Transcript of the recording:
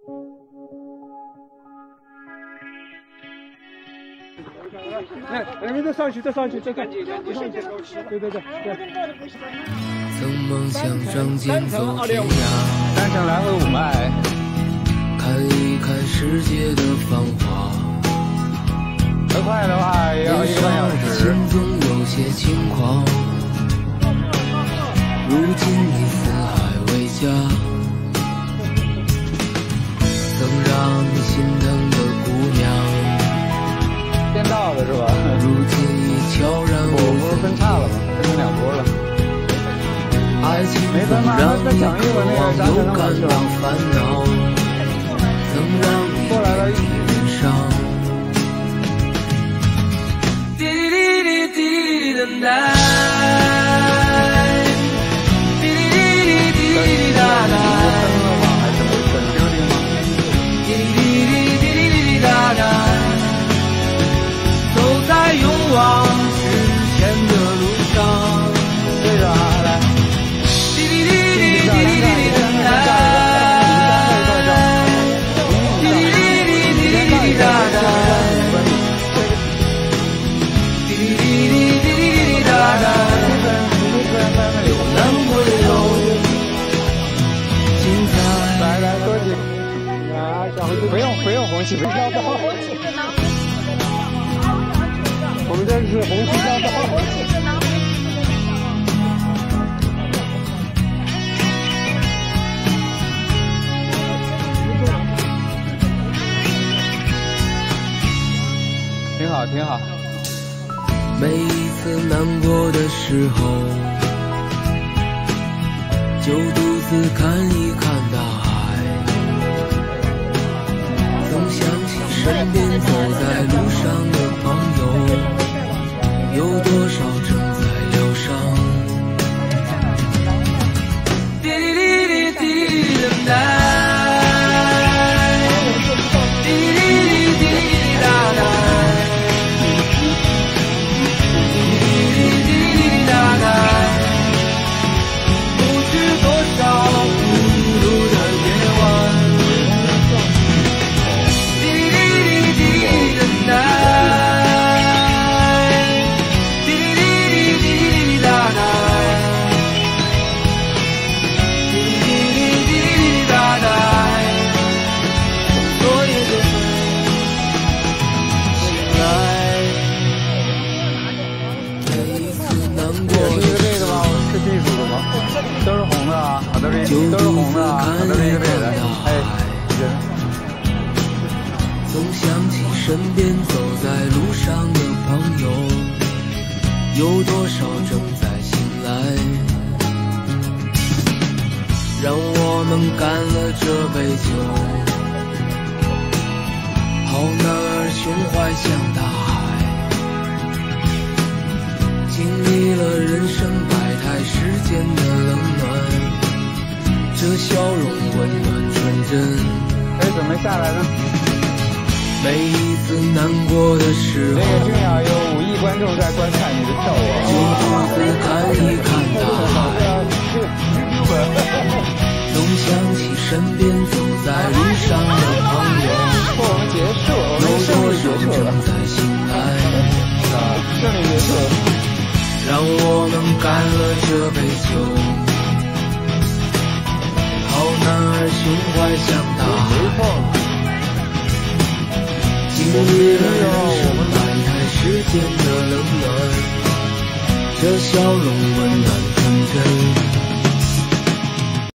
来，再上去，再看，对。 曾梦想仗剑走天涯， 单程来回5迈， 看一看世界的繁华。 再快的话也要1个半小时。 心总有些轻狂，如今你四海为家，曾让你心疼的姑娘。 先到的是吧？ 如今已悄然无不是分叉了吗？分成2波了。 爱情总让你渴望又感到烦恼，曾让你遍体鳞伤。滴滴滴滴滴的来，滴滴滴滴滴滴答答，滴滴滴滴滴滴答答。 在勇往直前的路上， 对着来， 滴滴滴滴滴滴滴的来，滴滴滴滴滴滴答答，滴滴滴滴滴滴答答，有难会有精彩。 来，多几啊，不用红旗，不要到。 我们这是红旗大道。挺好。 每一次难过的时候，就独自看一看大海。总想起身边走在路上的朋友。 有多少正在疗伤？滴滴滴滴滴等待，滴滴滴滴滴答答，滴滴滴滴答答，不知多少孤独的夜晚，滴滴滴滴等待。 都是红的啊，都是红的啊，都是一个类的。哎， 总想起身边走在路上的朋友，有多少正在醒来？让我们干了这杯酒，好男儿胸怀像大海，经历了人生百态世间的冷暖。 这笑容温暖纯真。 哎，准备下来呢。 每一次难过的时候， 那个俊雅有5亿观众在观看你的跳舞， 就独自看一看大海。总想起身边走在路上的朋友， 我们结束了，我们胜利结束了， 正在醒来。 胜利结束了， 让我们干了这杯酒。 好男儿胸怀像大海，经历了人生百态世间的冷暖，这笑容温暖纯真。